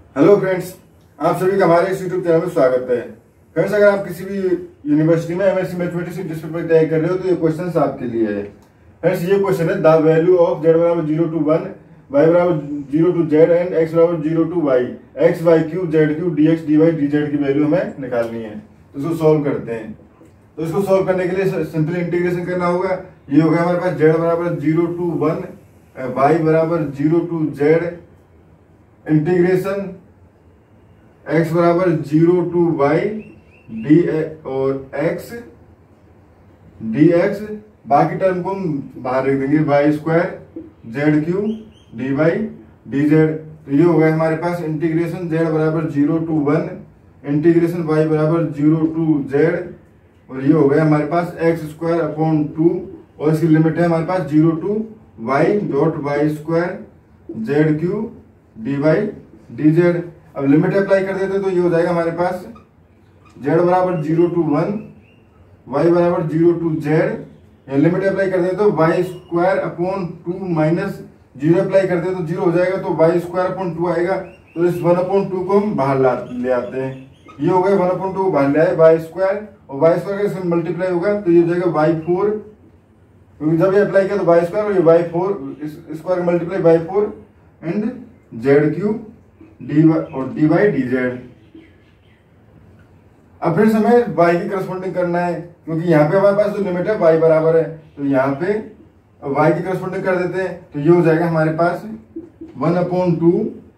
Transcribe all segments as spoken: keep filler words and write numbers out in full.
Hello friends, आप सभी का हमारे इस यूट्यूब चैनल में स्वागत है। फ्रेंड्स, अगर आप किसी भी यूनिवर्सिटी में एमएससी मैथमेटिक्स की डिस्ट्रिक्ट में तैयारी कर रहे हो तो ये क्वेश्चन आपके लिए है। फ्रेंड्स, ये क्वेश्चन है द वैल्यू ऑफ जेड बराबर जीरो टू वन, वाई बराबर zero to z and x बराबर zero to y, x y cube z cube d x d y d z की वैल्यू हमें निकालनी है। तो इसको सोल्व करते हैं। तो इसको सोल्व करने के लिए सिंपल इंटीग्रेशन करना होगा। ये होगा हमारे पास जेड बराबर जीरो टू वन, वाई बराबर zero to z, integration x बराबर जीरो टू वाई डी और x डी एक्स, बाकी टर्म को हम बाहर रख देंगे, y square z cube d y d z. तो ये हो गया हमारे पास इंटीग्रेशन z बराबर zero to one, integration y बराबर जीरो टू जेड, और ये हो गया हमारे पास एक्स स्क्वायर अपॉन टू, और इसकी लिमिट है हमारे पास zero to y dot y square z cube d y d Z. अब लिमिट अप्लाई कर देते तो ये हो जाएगा हमारे पास z बराबर जीरो टू वन, y बराबर zero to z. Limit apply कर देते तो y square upon two minus zero apply करते तो जीरो हो जाएगा, तो वाई स्क्वायर अपॉन टू आएगा। तो इस वन अपॉन टू को हम बाहर ले आते हैं। ये हो गया वन अपॉन टू बाहर ले आए, वाई स्क्वायर और वाई स्क्वायर का मल्टीप्लाई होगा तो ये हो जाएगा वाई फोर, क्योंकि जब ये अप्लाई किया तो वाई स्क्वायर और ये y four, square multiply y four and z cube d और डी वाई डी जेड। अब फिर हमें y की करस्पॉन्डिंग करना है, क्योंकि यहाँ पे हमारे पास जो लिमिट है y बराबर है, तो यहाँ पे y की करस्पॉन्डिंग कर देते हैं। तो ये हो जाएगा हमारे पास वन अपॉन टू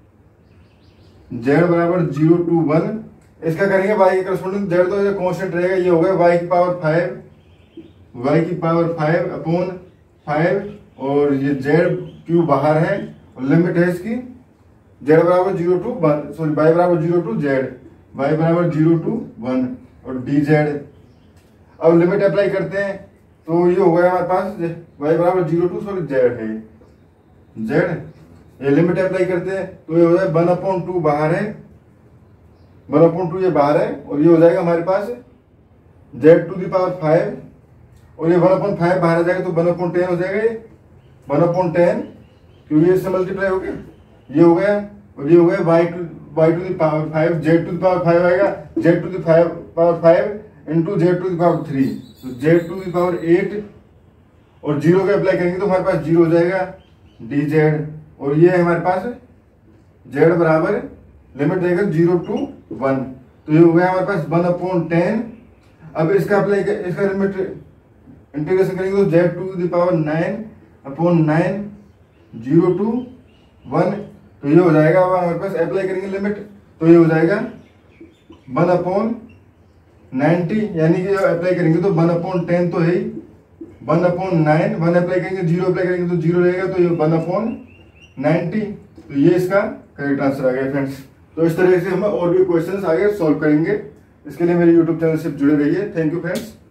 जेड बराबर जीरो टू वन। इसका करेंगे y की करस्पॉन्डिंग, जेड तो ये कांस्टेंट रहेगा, ये हो गया y की पावर फाइव, y की पावर फाइव अपॉन फाइव, और ये जेड क्यू बाहर है और लिमिट है इसकी z बराबर zero to one, sorry y बराबर जीरो टू जेड, y बराबर जीरो टू वन और डी जेड। अब लिमिट अप्लाई करते हैं तो ये हो गया हमारे पास y बराबर जीरो टू, सॉरी जेड है z। ये लिमिट अप्लाई करते हैं तो ये हो जाएगा वन अपॉन टू बाहर है, वन अपॉन टू ये बाहर है, और ये हो जाएगा हमारे पास z to the power five, और ये वन अपॉन फाइव बाहर आ जाएगा तो वन अपॉन टेन हो जाएगा, ये वन अपॉन टेन, क्योंकि इससे मल्टीप्लाई हो गया। ये हो गया, और ये हो गया y to y to the power five, z to the power five आएगा, z to the power five into z to the power three, तो z to the power eight, और जीरो का अप्लाई करेंगे तो हमारे पास जीरो हो जाएगा डी जेड। और ये है हमारे पास जेड बराबर लिमिट देगा जीरो टू वन, तो ये हो गया हमारे पास वन अपॉन टेन। अब इसका अप्लाई कर, इसका लिमिट इंटीग्रेशन करेंगे तो z to the power nine upon nine zero to one, तो ये हो जाएगा। अब हमारे पास अप्लाई करेंगे लिमिट तो ये हो जाएगा वन अपॉन नाइन्टी, यानी कि अप्लाई करेंगे तो वन अपॉन टेन तो है ही, one upon nine, one apply करेंगे जीरो अप्लाई करेंगे तो जीरो रहेगा, तो ये वन अपॉन नाइन्टी। तो ये इसका करेक्ट आंसर आ गया फ्रेंड्स। तो इस तरह से हम और भी क्वेश्चंस आगे सॉल्व करेंगे। इसके लिए मेरे यूट्यूब चैनल से जुड़े रहिए। Thank you friends.